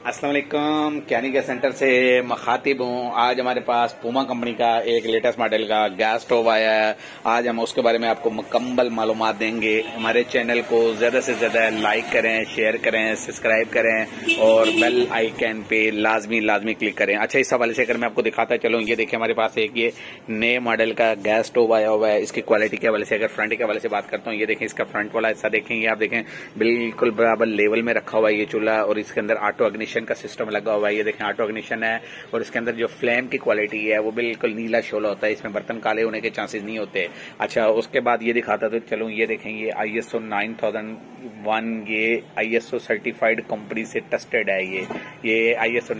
अस्सलाम वालेकुम। कैनिका सेंटर से मखातिब हूँ। आज हमारे पास पूमा कंपनी का एक लेटेस्ट मॉडल का गैस स्टोव आया है। आज हम उसके बारे में आपको मुकम्मल मालूमात देंगे। हमारे चैनल को ज़्यादा से ज़्यादा लाइक करें, शेयर करें, सब्सक्राइब करें और बेल आइकन पे लाजमी क्लिक करें। अच्छा, इस हवाले से अगर मैं आपको दिखाता चलूँ, ये देखिए हमारे पास एक ये नए मॉडल का गैस स्टोव आया हुआ है। इसकी क्वालिटी के हवाले से अगर फ्रंट के हवाले से बात करता हूँ, ये देखें इसका फ्रंट वाला हिस्सा देखें, ये आप देखें बिल्कुल बराबर लेवल में रखा हुआ है ये चूल्हा, और इसके अंदर ऑटो अग्निशन का सिस्टम लगा हुआ है। ये देखें ऑटो इग्निशन है और इसके अंदर जो फ्लेम की क्वालिटी है वो बिल्कुल नीला शोला होता है। इसमें बर्तन काले होने के चांसेस नहीं होते। अच्छा, उसके बाद ये दिखाता तो चलूं, ये देखें ये ISO 9001 ये ISO सर्टिफाइड कंपनी से टेस्टेड है। ये ISO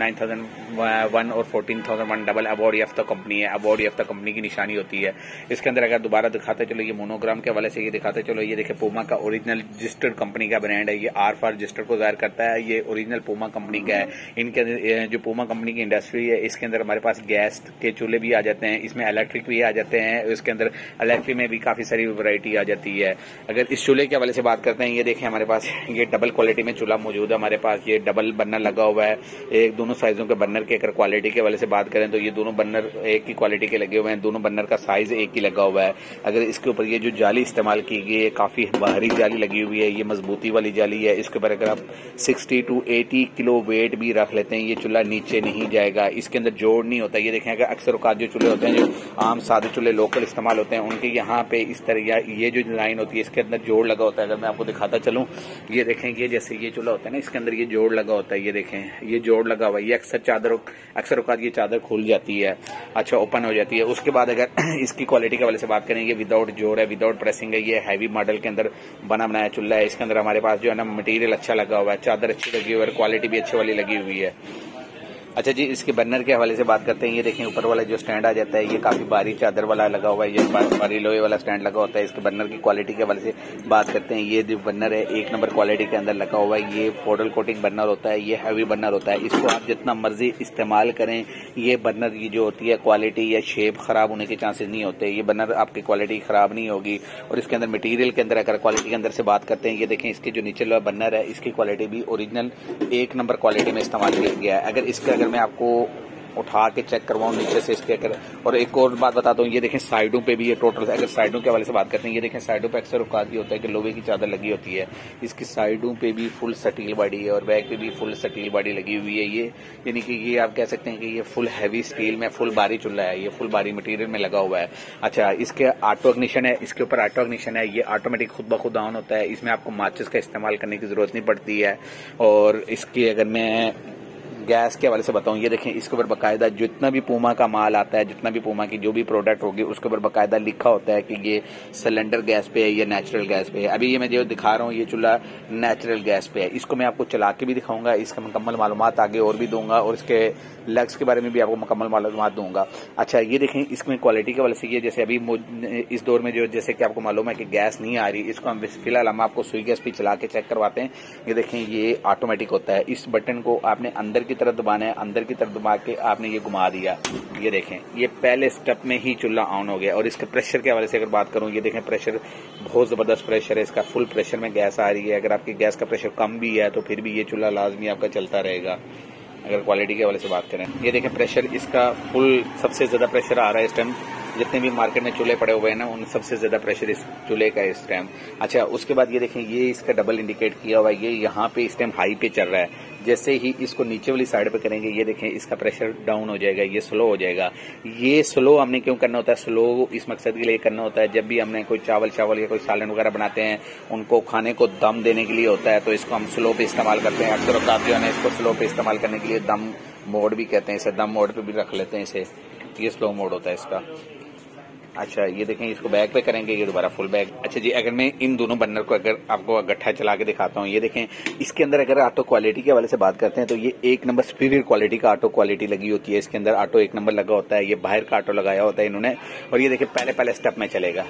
9001 और 14001 डबल अवार्ड याफ्ता कंपनी है। अवार्ड याफ्ता कंपनी की निशानी होती है। इसके अंदर अगर दोबारा दिखाते चलो, ये मोनोग्राम के हवाले से ये दिखाते चलो, ये देखें पूमा का ओरिजिनल रजिस्टर्ड कंपनी का ब्रांड है। ये R फॉर रजिस्टर को जाहिर करता है। ये ओरिजिनल पूमा कंपनी का है। इनके जो पूमा कंपनी की इंडस्ट्री है, इसके अंदर हमारे पास गैस के चूल्हे भी आ जाते हैं, इसमें इलेक्ट्रिक भी आ जाते हैं। इसके अंदर इलेक्ट्रिक में भी काफी सारी वैरायटी आ जाती है। अगर इस चूल्हे के हवाले से बात करते हैं, ये देखें हमारे पास ये डबल क्वालिटी में चूल्हा मौजूद है। हमारे पास ये डबल बर्नर लगा हुआ है। एक दोनों साइजों के बर्नर के अगर क्वालिटी के हवाले से बात करें तो ये दोनों बर्नर एक ही क्वालिटी के लगे हुए हैं। दोनों बर्नर का साइज एक ही लगा हुआ है। अगर इसके ऊपर ये जो जाली इस्तेमाल की गई है, काफी बाहरी जाली लगी हुई है, ये मजबूती वाली जाली है। इसके ऊपर अगर आप 60 to 80 किलो वेट भी रख लेते हैं, ये चूल्हा नीचे नहीं जाएगा। इसके अंदर जोड़ नहीं होता। ये देखें अगर अक्सर औकात जो चूल्हे होते हैं, जो आम सादे चूल्हे लोकल इस्तेमाल होते हैं, उनके यहाँ पे इस तरह ये जो डिजाइन होती है, इसके अंदर जोड़ लगा होता है। अगर मैं आपको दिखाता चलूं, ये देखें ये जैसे ये चूल्हा होता है ना, इसके अंदर ये जोड़ लगा होता है। ये देखें ये जोड़ लगा हुआ है। ये अक्सर औकात ये चादर खुल जाती है, अच्छा ओपन हो जाती है। उसके बाद अगर इसकी क्वालिटी के वाले से बात करें, ये विदाउट जोड़ है, विदाउट प्रेसिंग है। ये हैवी मॉडल के अंदर बना बनाया चूल्हा है। इसके अंदर हमारे पास जो है ना मटेरियल अच्छा लगा हुआ है, चादर अच्छी लगी हुई है, क्वालिटी भी अच्छी वाली लगी हुई है। अच्छा जी, इसके बर्नर के हवाले से बात करते हैं। ये देखें ऊपर वाला जो स्टैंड आ जाता है, ये काफी भारी चादर वाला लगा हुआ है। ये भारी लोहे वाला स्टैंड लगा होता है। इसके बर्नर की क्वालिटी के हवाले से बात करते हैं, ये जो बर्नर है एक नंबर क्वालिटी के अंदर लगा हुआ है। ये पाउडर कोटिंग बर्नर होता है, ये हैवी बर्नर होता है। इसको आप जितना मर्जी इस्तेमाल करें, ये बर्नर की जो होती है क्वालिटी या शेप खराब होने के चांसेस नहीं होते। ये बर्नर आपकी क्वालिटी खराब नहीं होगी। और इसके अंदर मटीरियल के अंदर अगर क्वालिटी के अंदर से बात करते हैं, ये देखें इसके जो नीचे वाला बर्नर है, इसकी क्वालिटी भी ओरिजिनल एक नंबर क्वालिटी में इस्तेमाल किया गया है। अगर मैं आपको उठा के चेक करवाऊं नीचे से इसके अगर, और एक और बात बताता हूँ, ये देखें साइडों पे भी ये टोटल, अगर साइडों के हवाले से बात करते हैं, ये देखें साइडों पे अक्सर औकात ये होता है कि लोहे की चादर लगी होती है। इसकी साइडों पे भी फुल स्टील बॉडी है और बैक पे भी फुल स्टील बॉडी लगी हुई है। ये यानी कि ये आप कह सकते हैं कि ये फुल हैवी स्टील में फुल भारी चूल्हा है। ये फुल भारी मटीरियल में लगा हुआ है। अच्छा, इसके ऑटो इग्निशन है, इसके ऊपर ऑटो इग्निशन है। ये ऑटोमेटिक खुद ब खुद ऑन होता है। इसमें आपको माचिस का इस्तेमाल करने की जरूरत नहीं पड़ती है। और इसकी अगर मैं गैस के हवाले से बताऊं, ये देखें इसके ऊपर बाकायदा जितना भी पूमा का माल आता है, जितना भी पूमा की जो भी प्रोडक्ट होगी, उसके ऊपर बाकायदा लिखा होता है कि ये सिलेंडर गैस पे है या नेचुरल गैस पे है। अभी ये मैं जो दिखा रहा हूँ, ये चूल्हा नेचुरल गैस पे है। इसको मैं आपको चला के भी दिखाऊंगा, इसका मुकम्मल मालूमात आगे और भी दूंगा, और इसके लग्स के बारे में भी आपको मुकम्मल मालूमात दूंगा। अच्छा, ये देखें इसमें क्वालिटी के वाले से, ये जैसे अभी इस दौर में जो जैसे कि आपको मालूम है कि गैस नहीं आ रही, इसको हम फिलहाल हम आपको सुई गैस पे चला के चेक करवाते हैं। ये देखें ये ऑटोमेटिक होता है। इस बटन को आपने अंदर की तरफ दबाना है, अंदर की तरफ दबा के आपने ये घुमा दिया। ये देखें ये पहले स्टेप में ही चूल्हा ऑन हो गया। और इसके प्रेशर के हवाले से अगर बात करूं, ये देखें प्रेशर बहुत जबरदस्त प्रेशर है इसका, फुल प्रेशर में गैस आ रही है। अगर आपकी गैस का प्रेशर कम भी है तो फिर भी ये चूल्हा लाजमी आपका चलता रहेगा। अगर क्वालिटी के हवाले से बात करें, ये देखें प्रेशर इसका फुल सबसे ज्यादा प्रेशर आ रहा है इस टाइम। जितने भी मार्केट में चूल्हे पड़े हुए हैं ना, उन सबसे ज्यादा प्रेशर इस चूल्हे का इस टाइम। अच्छा, उसके बाद ये देखें ये इसका डबल इंडिकेट किया हुआ है, ये यहाँ पे इस टाइम हाई पे चल रहा है। जैसे ही इसको नीचे वाली साइड पे करेंगे, ये देखें इसका प्रेशर डाउन हो जाएगा, ये स्लो हो जाएगा। ये स्लो हमने क्यों करना होता है? स्लो इस मकसद के लिए करना होता है, जब भी हमने कोई चावल या कोई सालन वगैरह बनाते हैं, उनको खाने को दम देने के लिए होता है, तो इसको हम स्लो पे इस्तेमाल करते हैं। अक्सर औकात जो है इसको स्लो पे इस्तेमाल करने के लिए दम मोड भी कहते हैं इसे, दम मोड पे भी रख लेते हैं इसे। ये स्लो मोड होता है इसका। अच्छा, ये देखें इसको बैक पे करेंगे, ये दोबारा फुल बैक। अच्छा जी, अगर मैं इन दोनों बर्नर को अगर आपको गट्ठा चला के दिखाता हूँ, ये देखें इसके अंदर अगर ऑटो क्वालिटी के हवाले से बात करते हैं तो ये एक नंबर सुपीरियर क्वालिटी का ऑटो क्वालिटी लगी होती है। इसके अंदर ऑटो एक नंबर लगा होता है। ये बाहर का ऑटो लगाया होता है इन्होंने। और ये देखें पहले स्टेप में चलेगा।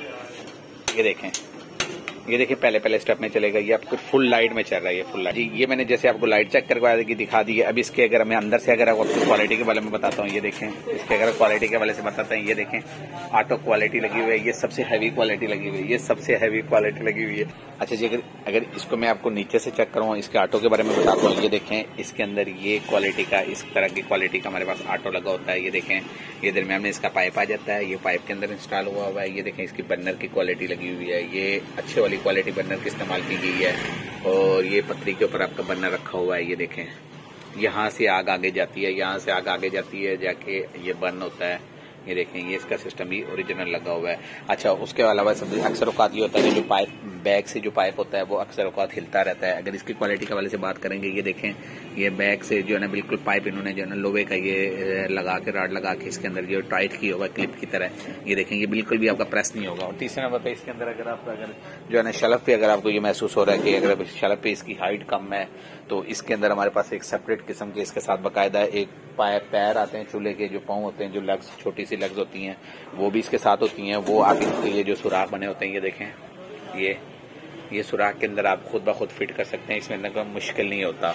ये देखिए पहले स्टेप में चलेगा। ये आपको फुल लाइट में चल रहा है, ये फुल लाइट। ये मैंने जैसे आपको लाइट चेक करवा दिखा दी है। अब इसके अगर मैं अंदर से अगर आपको क्वालिटी के बारे में बताता हूँ, ये देखें इसके अगर क्वालिटी के वाले से बताते हैं, ये देखें ऑटो क्वालिटी लगी हुई है। ये सबसे हैवी क्वालिटी लगी हुई है, ये सबसे हैवी क्वालिटी लगी हुई है। अच्छा जी, अगर इसको मैं आपको नीचे से चेक करूँ, इसके ऑटो के बारे में बताता हूँ। ये देखें, इसके अंदर ये क्वालिटी का, इस तरह की क्वालिटी का हमारे पास ऑटो लगा होता है। ये देखें, ये दरम्यान में इसका पाइप आ जाता है, ये पाइप के अंदर इंस्टॉल हुआ हुआ है। ये देखें, इसकी बर्नर की क्वालिटी लगी हुई है, ये अच्छे वाली क्वालिटी बर्नर की इस्तेमाल की गई है। और ये पतरी के ऊपर आपका बर्नर रखा हुआ है। ये देखें, यहाँ से आग आगे जाती है, यहाँ से आग आगे जाती है, जाके ये बर्न होता है। ये देखें, ये इसका सिस्टम भी ओरिजिनल लगा हुआ है। अच्छा, उसके अलावा सब अक्सर औकात ये होता है कि जो पाइप, बैक से जो पाइप होता है वो अक्सर औकात हिलता रहता है। अगर इसकी क्वालिटी के हवाले से बात करेंगे, ये देखें, ये बैक से जो है ना बिल्कुल पाइप इन्होंने जो है ना लोहे का ये लगा के, रॉड लगा के इसके अंदर जो टाइट की होगा क्लिप की तरह। ये देखें, ये बिल्कुल भी आपका प्रेस नहीं होगा। और तीसरा नंबर पे इसके अंदर अगर जो है ना शेल्फ पे अगर आपको ये महसूस हो रहा है कि अगर शेल्फ पे इसकी हाइट कम है, तो इसके अंदर हमारे पास एक सेपरेट किस्म के इसके साथ बाकायदा एक पैर आते हैं चूल्हे के, जो पाँव होते हैं, जो लेग्स, छोटी सी लेग्स होती हैं, वो भी इसके साथ होती हैं। वो आप इनके लिए जो सुराख बने होते हैं, ये देखें, ये सुराख के अंदर आप खुद ब खुद फिट कर सकते हैं। इसमें कोई मुश्किल नहीं होता।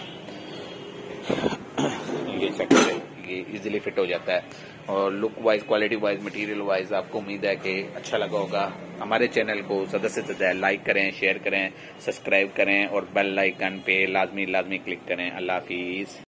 ये चेक करें, ये इजीली फिट हो जाता है। और look wise, quality wise, material wise आपको उम्मीद है कि अच्छा लगा होगा। हमारे चैनल को ज़्यादा से ज़्यादा लाइक करें, शेयर करें, सब्सक्राइब करें और बेल आइकन पे लाजमी क्लिक करें। अल्लाह हाफिज़।